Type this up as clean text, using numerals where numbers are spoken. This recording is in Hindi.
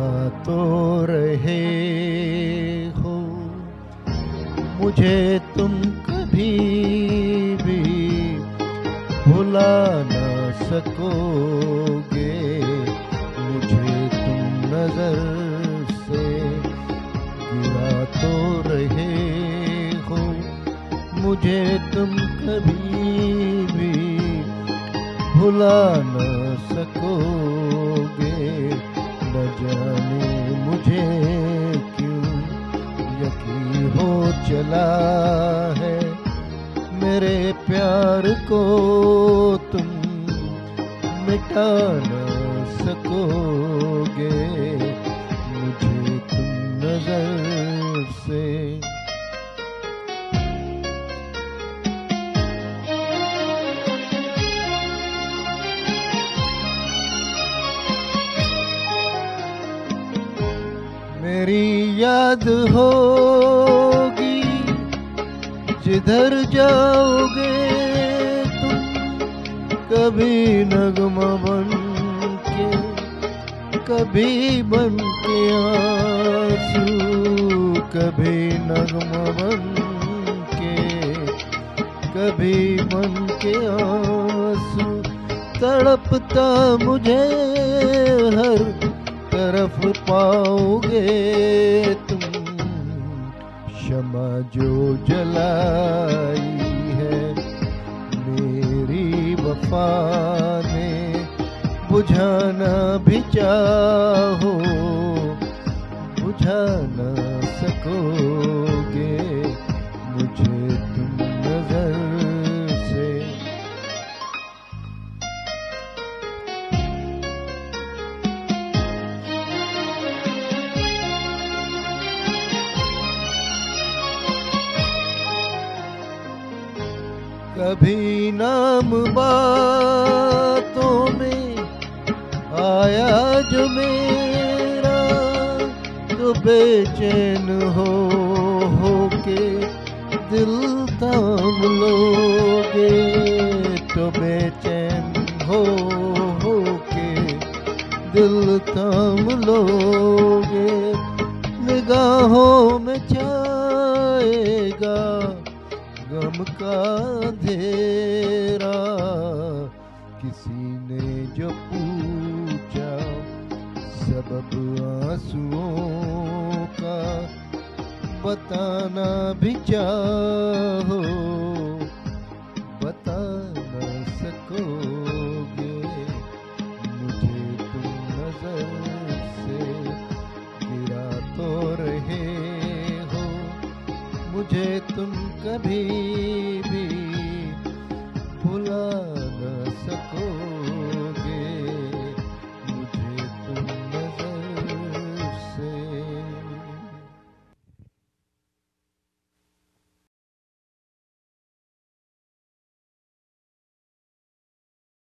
गिरा तो रहे हो, मुझे तुम कभी भी भुला न सकोगे। मुझे तुम नजर से गिरा तो रहे हो, मुझे तुम कभी भी भुला न सकोगे। न जाने मुझे क्यों यकीन हो चला है, मेरे प्यार को तुम मिटा न सकोगे। मुझे तुम नजर से मेरी याद होगी जिधर जाओगे तुम, कभी नगमा बन के, कभी बन के आंसू, कभी नगमा बन के, कभी बन के आंसू। तड़पता मुझे हर तरफ पाओगे तुम, क्षमा जो जलाई है मेरी वफा ने, बुझाना भी चाहो बुझा न सकोगे। मुझे तुम नजर से कभी नाम बातों में आया जो मेरा, तो बेचैन हो के दिल थाम लोगे। तो बेचैन हो के दिल थाम लोगे। निगाहों में छाएगा गम का अंधेरा, किसी ने जो पूछा सबब आंसुओं का, बताना भी चाहो बता न सकोगे। मुझे तुम नजर से गिरा तो रहे हो, मुझे तुम कभी भी भुला